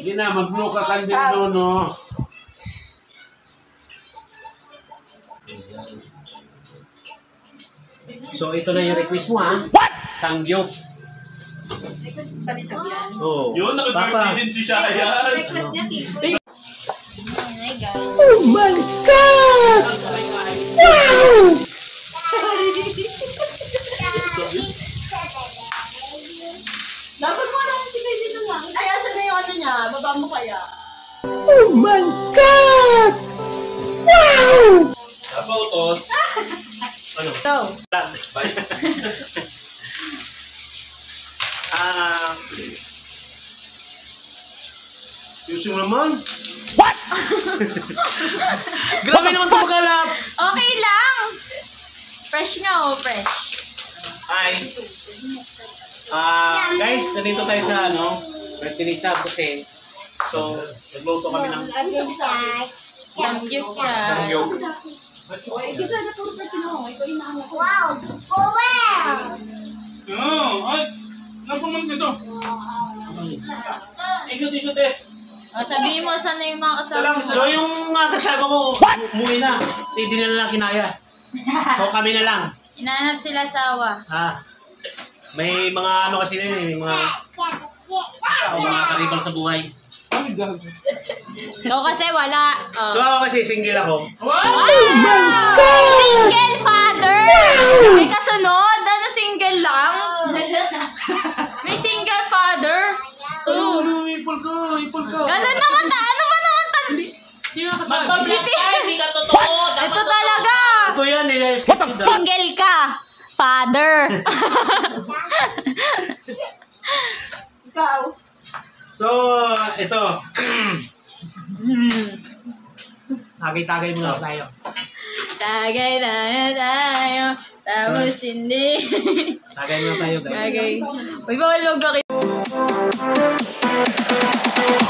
Hindi na, mag-blue ka kandido, no? So, ito na yung request mo, ha? What? Sangyup. Request ba din sa Glan? Oo. Yun, nag-birthday din si Shayan. Request niya, tipo. Oh my God! Wow! Dapat mo naman si Baby dito lang. Ay, asan na yung ano niya? Baba mo kaya? Oh my God! Wow! Apa utos? Ano? Go. Bye. Yusin mo naman. What? Grabe naman ito maghanap. Okay lang. Fresh nga oh, fresh. Hi. Guys, nandito tayo sa birthday ni Sab kasi. So, nagluto kami ng Samgyup sa... sangyup. Wow! Ay, napaman ka to. Ikot eh. O, sabihin mo saan na yung mga kasama mo. So, yung kasama ko, umuwi na. Kasi hindi nila lang kinaya. So, kami na lang. Inahanap sila asawa. May mga kasi din, may mga karibal sa buhay. Ikaw kasi wala. So, ako kasi single ako. Wow! Single father! May kasunod? Ano single lang? May single father? Ipol ko. Ganun naman ano ba naman Hindi nga kasama. Mag-vlog ka, hindi ka totoo. Ito talaga! Ito yan, scripted. Single ka! Father! Ikaw. So, ito. Tagay-tagay muna tayo. Tagay na tayo. Tapos hindi. Tagay muna tayo, guys. Tagay. Uy, bawal ka